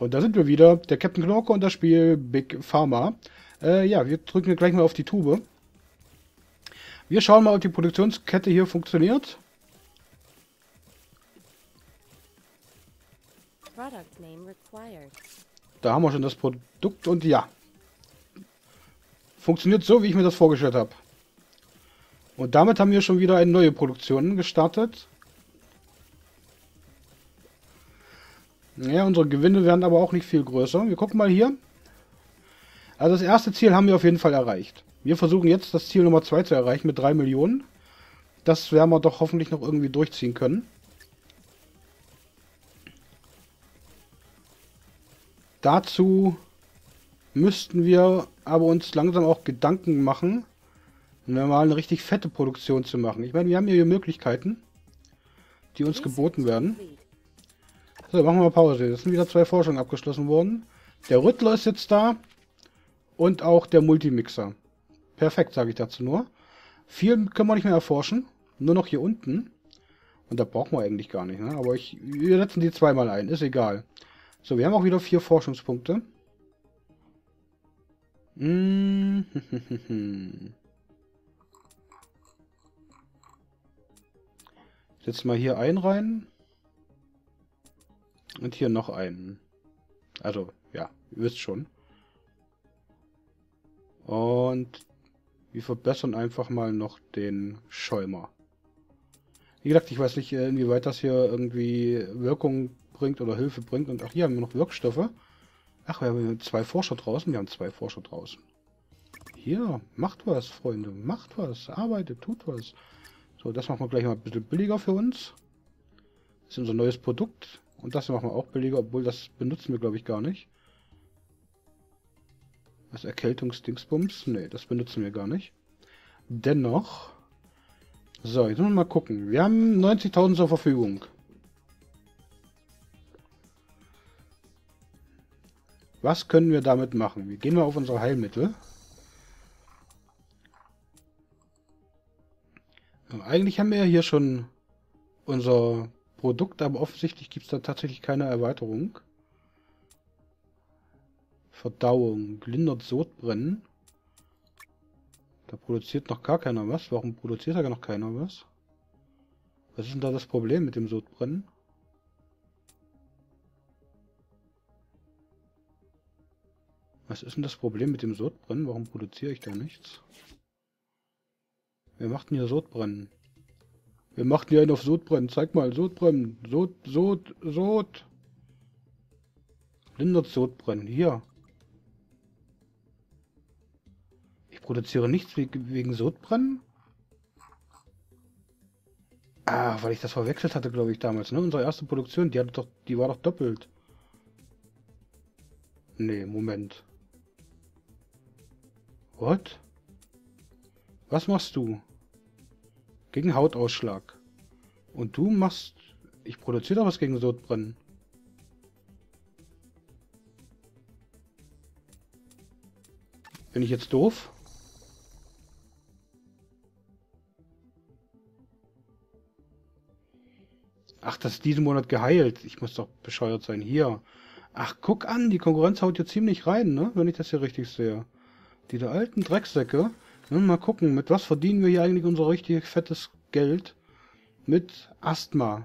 Und da sind wir wieder, der Captain Knorke und das Spiel Big Pharma. Ja, wir drücken gleich mal auf die Tube. Wir schauen mal, ob die Produktionskette hier funktioniert. Da haben wir schon das Produkt und ja. Funktioniert so, wie ich mir das vorgestellt habe. Und damit haben wir schon wieder eine neue Produktion gestartet. Ja, unsere Gewinne werden aber auch nicht viel größer. Wir gucken mal hier. Also das erste Ziel haben wir auf jeden Fall erreicht. Wir versuchen jetzt das Ziel Nummer 2 zu erreichen mit 3 Millionen. Das werden wir doch hoffentlich noch irgendwie durchziehen können. Dazu müssten wir aber uns langsam auch Gedanken machen, mal eine richtig fette Produktion zu machen. Ich meine, wir haben hier Möglichkeiten, die uns geboten werden. So, machen wir mal Pause. Es sind wieder 2 Forschungen abgeschlossen worden. Der Rüttler ist jetzt da. Und auch der Multimixer. Perfekt, sage ich dazu nur. Viel können wir nicht mehr erforschen. Nur noch hier unten. Und da brauchen wir eigentlich gar nicht. Ne? Aber wir setzen die zweimal ein. Ist egal. So, wir haben auch wieder 4 Forschungspunkte. Setzen wir hier einen rein. Und hier noch einen. Also, ja, ihr wisst schon. Und wir verbessern einfach mal noch den Schäumer. Wie gesagt, ich weiß nicht, inwieweit das hier irgendwie Wirkung bringt oder Hilfe bringt. Und ach, hier haben wir noch Wirkstoffe. Ach, wir haben 2 Forscher draußen. Wir haben 2 Forscher draußen. Hier, macht was, Freunde. Macht was. Arbeitet, tut was. So, das machen wir gleich mal ein bisschen billiger für uns. Das ist unser neues Produkt. Und das machen wir auch billiger, obwohl das benutzen wir, glaube ich, gar nicht. Das Erkältungsdingsbums? Ne, das benutzen wir gar nicht. Dennoch. So, jetzt müssen wir mal gucken. Wir haben 90.000 zur Verfügung. Was können wir damit machen? Wir gehen mal auf unsere Heilmittel. Eigentlich haben wir ja hier schon unser Produkt, aber offensichtlich gibt es da tatsächlich keine Erweiterung. Verdauung, lindert Sodbrennen. Da produziert noch gar keiner was. Warum produziert da noch keiner was? Was ist denn da das Problem mit dem Sodbrennen? Was ist denn das Problem mit dem Sodbrennen? Warum produziere ich da nichts? Wer macht denn hier Sodbrennen? Wer macht denn hier einen auf Sodbrennen? Zeig mal, Sodbrennen. Sod. Lindert Sodbrennen. Hier. Ich produziere nichts wegen Sodbrennen? Ah, weil ich das verwechselt hatte, glaube ich, damals. Ne? Unsere erste Produktion, die war doch doppelt. Nee, Moment. What? Was machst du? Gegen Hautausschlag. Und du machst... Ich produziere doch was gegen Sodbrennen. Bin ich jetzt doof? Ach, das ist diesen Monat geheilt. Ich muss doch bescheuert sein. Hier. Ach, guck an, die Konkurrenz haut hier ziemlich rein, ne? Wenn ich das hier richtig sehe. Diese alten Drecksäcke. Mal gucken, mit was verdienen wir hier eigentlich unser richtig fettes Geld? Mit Asthma.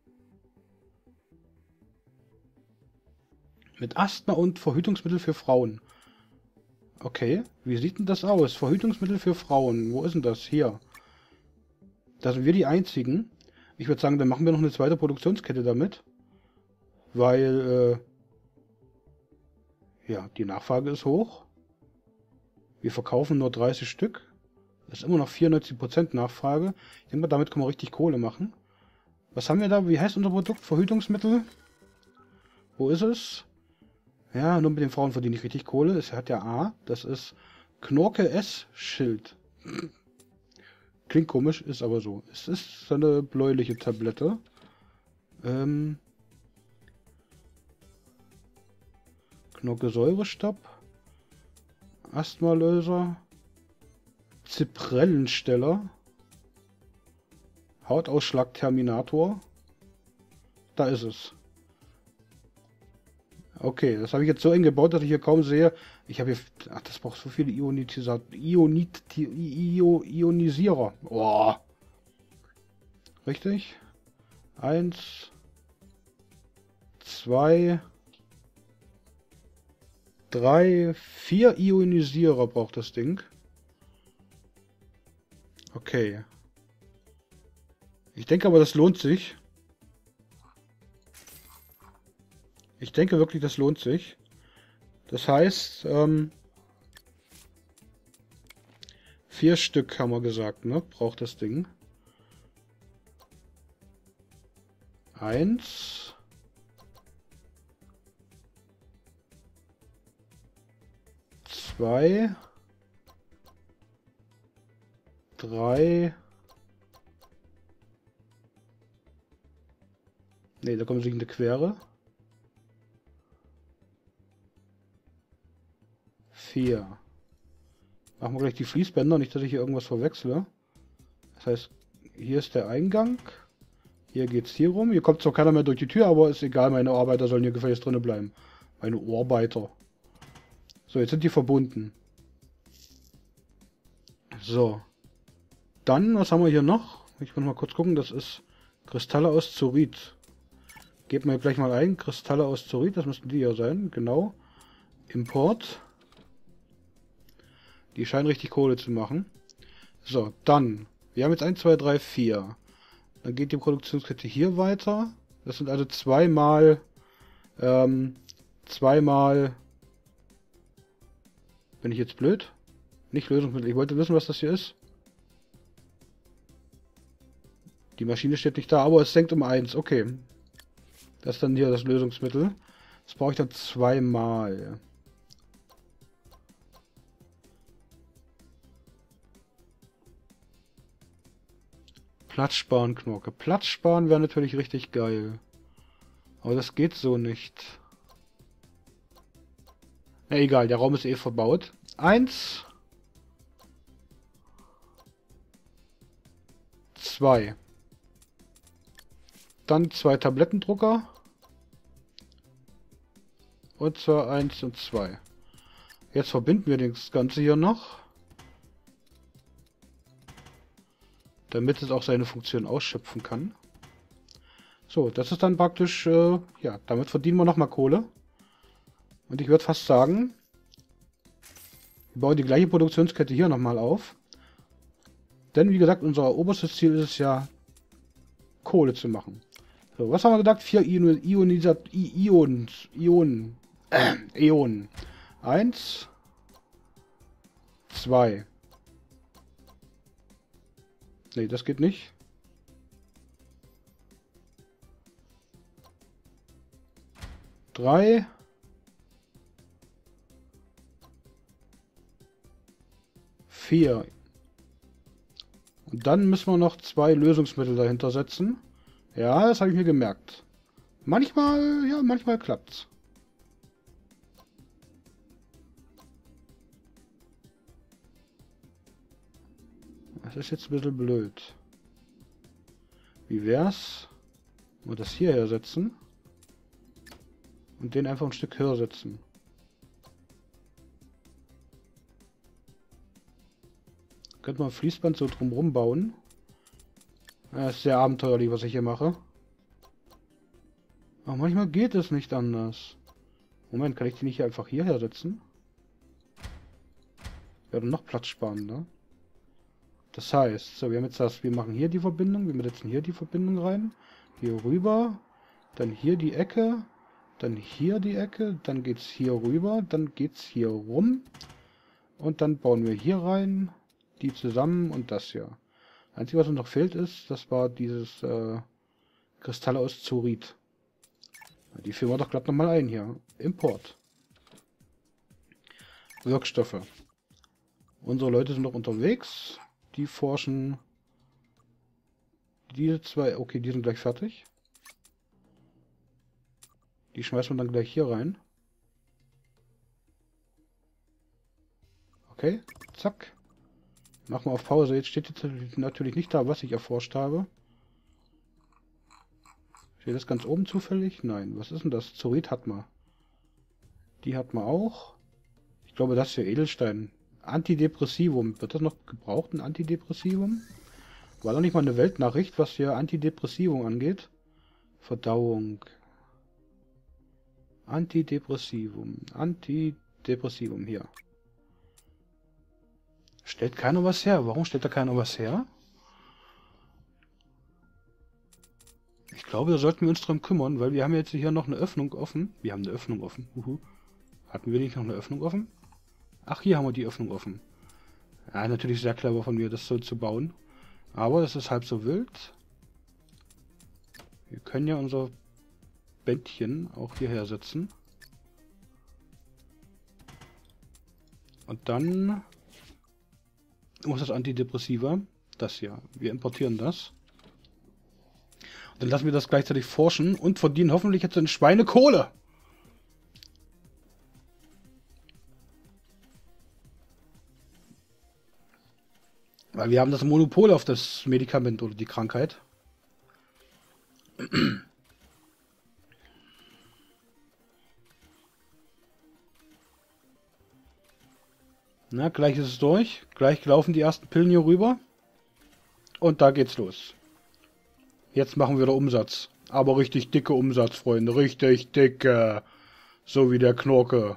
Mit Asthma und Verhütungsmittel für Frauen. Okay, wie sieht denn das aus? Verhütungsmittel für Frauen. Wo ist denn das? Hier. Da sind wir die Einzigen. Ich würde sagen, dann machen wir noch eine zweite Produktionskette damit. Weil, ja, die Nachfrage ist hoch. Wir verkaufen nur 30 Stück. Das ist immer noch 94% Nachfrage. Ich denke mal, damit können wir richtig Kohle machen. Was haben wir da? Wie heißt unser Produkt? Verhütungsmittel? Wo ist es? Ja, nur mit den Frauen verdiene ich richtig Kohle. Es hat ja A. Das ist Knorke S Schild. Klingt komisch, ist aber so. Es ist so eine bläuliche Tablette. Knorke Säurestab. Asthmalöser. Zyprellensteller. Hautausschlag Terminator. Da ist es. Okay, das habe ich jetzt so eng gebaut, dass ich hier kaum sehe. Ich habe hier... Ach, das braucht so viele Ionisierer. Oh. Richtig? 1, 2, 3, 4 Ionisierer braucht das Ding. Okay. Ich denke aber, das lohnt sich. Ich denke wirklich, das lohnt sich. Das heißt, 4 Stück haben wir gesagt, ne? Braucht das Ding. 1. 2. 3. Ne, da kommt sich eine Quere. 4. Machen wir gleich die Fließbänder, nicht, dass ich hier irgendwas verwechsle. Das heißt, hier ist der Eingang. Hier geht's hier rum. Hier kommt zwar keiner mehr durch die Tür, aber ist egal, meine Arbeiter sollen hier gefälligst drinnen bleiben. Meine Arbeiter. So, jetzt sind die verbunden. So. Dann, was haben wir hier noch? Ich muss mal kurz gucken, das ist Kristalle aus Zurit. Geben wir gleich mal ein, Kristalle aus Zurit, das müssten die ja sein, genau. Import. Die scheinen richtig Kohle zu machen. So, dann, wir haben jetzt 1, 2, 3, 4. Dann geht die Produktionskette hier weiter. Das sind also zweimal, bin ich jetzt blöd? Nicht Lösungsmittel, ich wollte wissen, was das hier ist. Die Maschine steht nicht da, aber es senkt um 1, okay. Das ist dann hier das Lösungsmittel. Das brauche ich dann zweimal. Platz sparen, Knorke. Platz sparen wäre natürlich richtig geil. Aber das geht so nicht. Na egal, der Raum ist eh verbaut. 1. 2. Dann 2 Tablettendrucker. Und zwar 1 und 2. Jetzt verbinden wir das Ganze hier noch. Damit es auch seine Funktion ausschöpfen kann. So, das ist dann praktisch, ja, damit verdienen wir nochmal Kohle. Und ich würde fast sagen, wir bauen die gleiche Produktionskette hier nochmal auf. Denn wie gesagt, unser oberstes Ziel ist es ja, Kohle zu machen. So, was haben wir gesagt? 4 Ionen. 1, 2. Ne, das geht nicht. 3. 4. Und dann müssen wir noch 2 Lösungsmittel dahinter setzen. Ja, das habe ich mir gemerkt. Manchmal, ja, manchmal klappt's. Das ist jetzt ein bisschen blöd. Wie wär's, wenn wir das hierher setzen und den einfach ein Stück höher setzen? Könnte man ein Fließband so drumherum bauen. Das ist sehr abenteuerlich, was ich hier mache. Aber manchmal geht es nicht anders. Moment, kann ich die nicht einfach hierher setzen? Wäre noch Platz sparen, ne? Das heißt, so, wir haben jetzt das, wir machen hier die Verbindung, wir setzen hier die Verbindung rein, hier rüber, dann hier die Ecke, dann hier die Ecke, dann geht's hier rüber, dann geht's hier rum und dann bauen wir hier rein, die zusammen und das hier. Einzige, was uns noch fehlt ist, das war dieses Kristalle aus Zurit. Die führen wir doch glatt nochmal ein hier. Import. Wirkstoffe. Unsere Leute sind noch unterwegs. Die forschen. Diese 2, okay, die sind gleich fertig. Die schmeißen wir dann gleich hier rein. Okay, zack. Machen wir auf Pause. Jetzt steht jetzt natürlich nicht da, was ich erforscht habe. Steht das ganz oben zufällig? Nein. Was ist denn das? Zurit hat man. Die hat man auch. Ich glaube, das ist ja Edelstein. Antidepressivum. Wird das noch gebraucht, ein Antidepressivum? War da nicht mal eine Weltnachricht, was hier Antidepressivum angeht? Verdauung. Antidepressivum. Antidepressivum hier. Stellt keiner was her? Warum stellt da keiner was her? Ich glaube, da sollten wir uns drum kümmern, weil wir haben jetzt hier noch eine Öffnung offen. Wir haben eine Öffnung offen. Hatten wir nicht noch eine Öffnung offen? Ach, hier haben wir die Öffnung offen. Ja, natürlich sehr clever von mir, das so zu bauen. Aber das ist halb so wild. Wir können ja unser Bändchen auch hierher setzen. Und dann muss das Antidepressiva. Das hier. Wir importieren das. Und dann lassen wir das gleichzeitig forschen und verdienen hoffentlich jetzt eine Schweinekohle. Weil wir haben das Monopol auf das Medikament oder die Krankheit. Na, gleich ist es durch. Gleich laufen die ersten Pillen hier rüber. Und da geht's los. Jetzt machen wir den Umsatz. Aber richtig dicke Umsatz, Freunde. Richtig dicke. So wie der Knorke.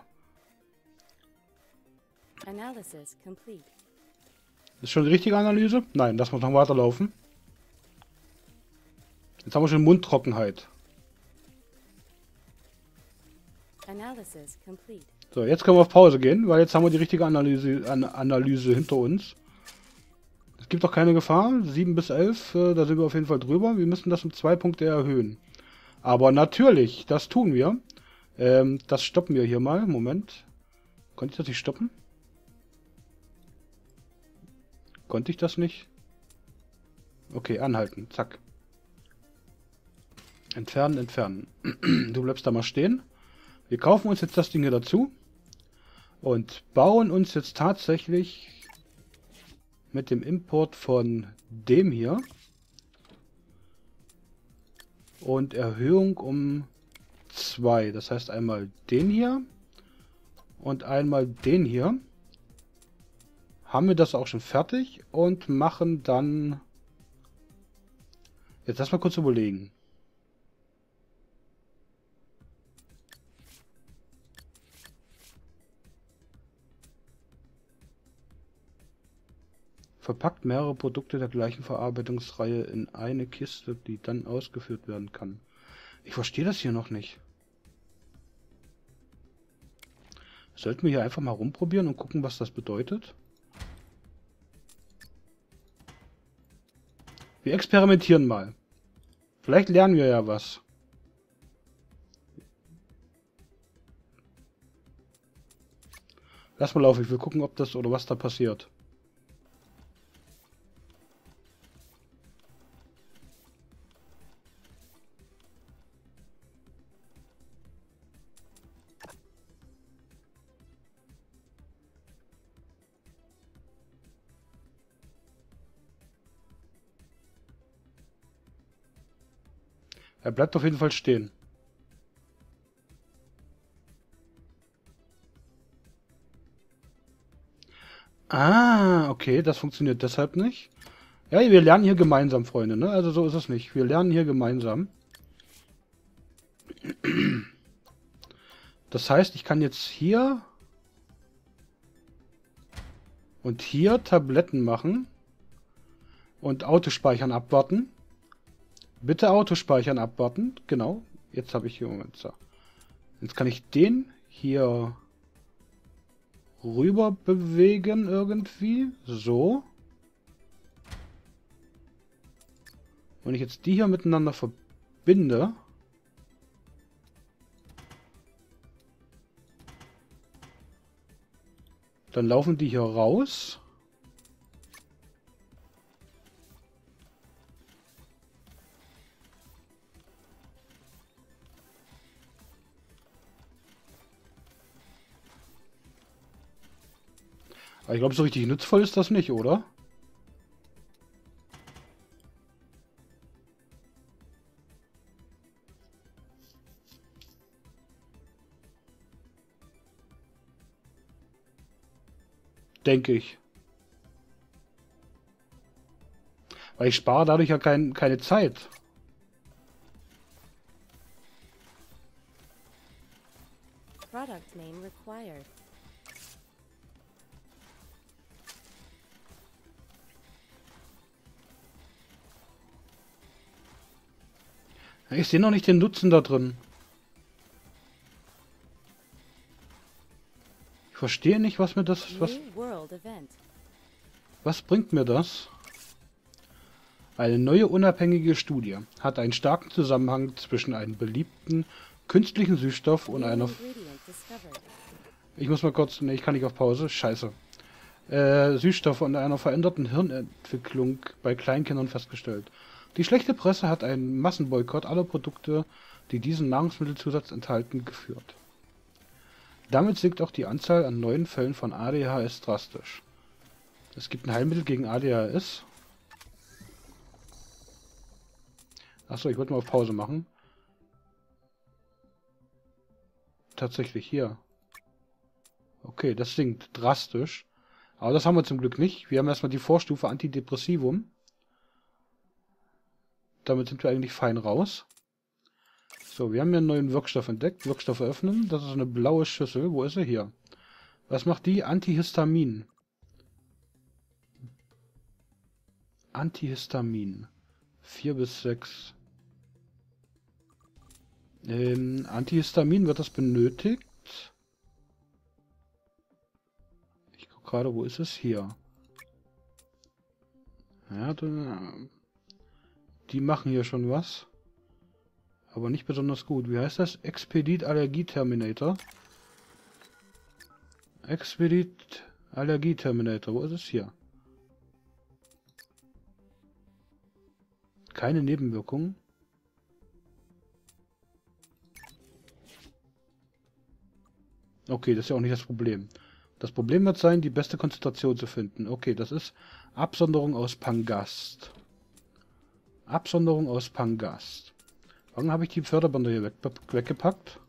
Analysis complete. Ist schon die richtige Analyse? Nein, das muss noch weiterlaufen. Jetzt haben wir schon Mundtrockenheit. Analysis complete. So, jetzt können wir auf Pause gehen, weil jetzt haben wir die richtige Analyse hinter uns. Es gibt doch keine Gefahr. 7 bis 11, da sind wir auf jeden Fall drüber. Wir müssen das um 2 Punkte erhöhen. Aber natürlich, das tun wir. Das stoppen wir hier mal. Moment. Konnte ich das nicht stoppen? Konnte ich das nicht? Okay, anhalten. Zack. Entfernen, entfernen. Du bleibst da mal stehen. Wir kaufen uns jetzt das Ding hier dazu. Und bauen uns jetzt tatsächlich mit dem Import von dem hier und Erhöhung um 2. Das heißt einmal den hier und einmal den hier. Haben wir das auch schon fertig und machen dann... Jetzt lass mal kurz überlegen. Verpackt mehrere Produkte der gleichen Verarbeitungsreihe in eine Kiste, die dann ausgeführt werden kann. Ich verstehe das hier noch nicht. Sollten wir hier einfach mal rumprobieren und gucken, was das bedeutet? Wir experimentieren mal. Vielleicht lernen wir ja was. Lass mal laufen, ich will gucken, ob das oder was da passiert. Er bleibt auf jeden Fall stehen. Ah, okay, das funktioniert deshalb nicht. Ja, wir lernen hier gemeinsam, Freunde, ne? Also so ist es nicht. Wir lernen hier gemeinsam. Das heißt, ich kann jetzt hier und hier Tabletten machen und Autospeichern abwarten. Bitte Autospeichern abwarten. Genau. Jetzt habe ich hier... Moment, so. Jetzt kann ich den hier rüber bewegen irgendwie. So. Wenn ich jetzt die hier miteinander verbinde... Dann laufen die hier raus. Aber ich glaube, so richtig nutzvoll ist das nicht, oder? Denke ich. Weil ich spare dadurch ja keine Zeit. Product name required. Ich sehe noch nicht den Nutzen da drin. Ich verstehe nicht, was mir das... New world event. Was bringt mir das? Eine neue unabhängige Studie hat einen starken Zusammenhang zwischen einem beliebten künstlichen Süßstoff und New einer... ingredient discovered. Ich muss mal kurz... Ne, ich kann nicht auf Pause. Scheiße. Süßstoff und einer veränderten Hirnentwicklung bei Kleinkindern festgestellt. Die schlechte Presse hat einen Massenboykott aller Produkte, die diesen Nahrungsmittelzusatz enthalten, geführt. Damit sinkt auch die Anzahl an neuen Fällen von ADHS drastisch. Es gibt ein Heilmittel gegen ADHS. Achso, ich wollte mal auf Pause machen. Tatsächlich hier. Okay, das sinkt drastisch. Aber das haben wir zum Glück nicht. Wir haben erstmal die Vorstufe Antidepressivum. Damit sind wir eigentlich fein raus. So, wir haben hier einen neuen Wirkstoff entdeckt. Wirkstoff öffnen. Das ist eine blaue Schüssel. Wo ist er? Hier. Was macht die? Antihistamin. Antihistamin. 4 bis 6. Antihistamin, wird das benötigt? Ich gucke gerade, wo ist es? Hier. Ja, die machen hier schon was. Aber nicht besonders gut. Wie heißt das? Expedit Allergie Terminator. Expedit Allergie Terminator. Wo ist es hier? Keine Nebenwirkungen. Okay, das ist ja auch nicht das Problem. Das Problem wird sein, die beste Konzentration zu finden. Okay, das ist Absonderung aus Pangast. Absonderung aus Pangast. Warum habe ich die Förderbänder hier weggepackt?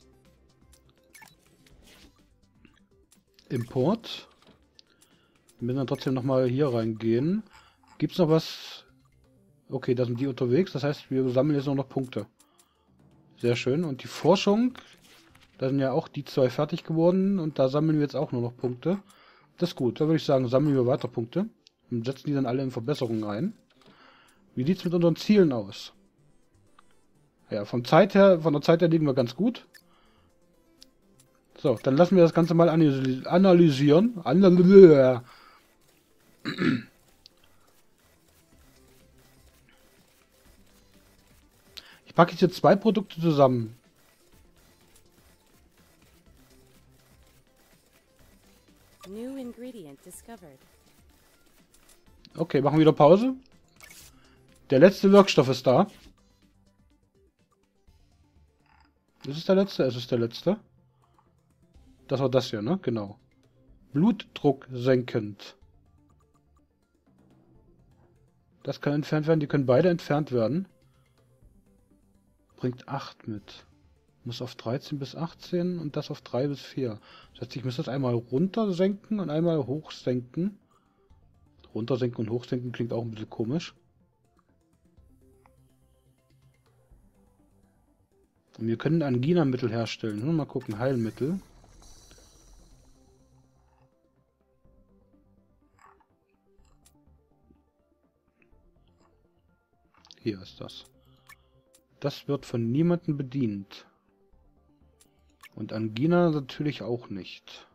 Import. Wir müssen dann trotzdem nochmal hier reingehen. Gibt es noch was? Okay, da sind die unterwegs. Das heißt, wir sammeln jetzt nur noch Punkte. Sehr schön. Und die Forschung, da sind ja auch die zwei fertig geworden. Und da sammeln wir jetzt auch nur noch Punkte. Das ist gut. Da würde ich sagen, sammeln wir weiter Punkte. Und setzen die dann alle in Verbesserungen ein. Wie sieht es mit unseren Zielen aus? Ja, von der Zeit her liegen wir ganz gut. So, dann lassen wir das Ganze mal analysieren. Ich packe jetzt hier zwei Produkte zusammen. New ingredient discovered. Okay, machen wir wieder Pause. Der letzte Wirkstoff ist da. Ist es der letzte? Es ist der letzte. Das war das hier, ne? Genau. Blutdruck senkend. Das kann entfernt werden. Die können beide entfernt werden. Bringt 8 mit. Muss auf 13 bis 18 und das auf 3 bis 4. Das heißt, ich muss das einmal runter senken und einmal hoch senken. Runtersenken und hochsenken klingt auch ein bisschen komisch. Und wir können Angina-Mittel herstellen. Mal gucken, Heilmittel. Hier ist das. Das wird von niemandem bedient. Und Angina natürlich auch nicht.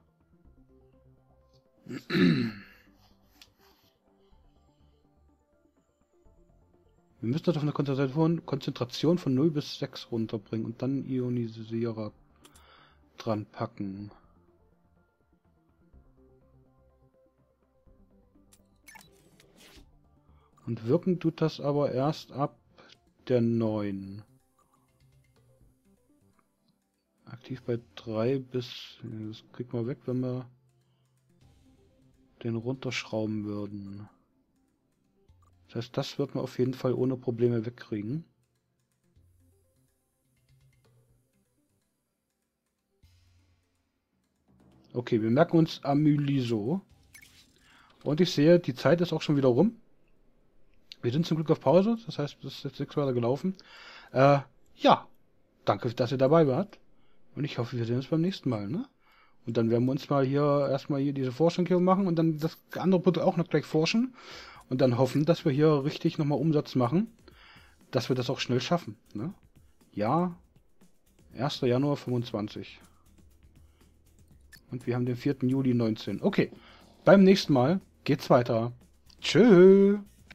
Wir müssen das auf eine Konzentration von 0 bis 6 runterbringen und dann Ionisierer dran packen. Und wirken tut das aber erst ab der 9. Aktiv bei 3 bis... Das kriegt man weg, wenn wir den runterschrauben würden. Das heißt, das wird man auf jeden Fall ohne Probleme wegkriegen. Okay, wir merken uns Amyliso. Und ich sehe, die Zeit ist auch schon wieder rum. Wir sind zum Glück auf Pause, das heißt, es ist jetzt nichts weiter gelaufen. Ja, danke, dass ihr dabei wart. Und ich hoffe, wir sehen uns beim nächsten Mal, ne? Und dann werden wir uns mal hier erstmal hier diese Forschung hier machen und dann das andere Produkt auch noch gleich forschen. Und dann hoffen, dass wir hier richtig nochmal Umsatz machen. Dass wir das auch schnell schaffen, ne? Ja, 1. Januar 25. Und wir haben den 4. Juli 19. Okay, beim nächsten Mal geht's weiter. Tschö.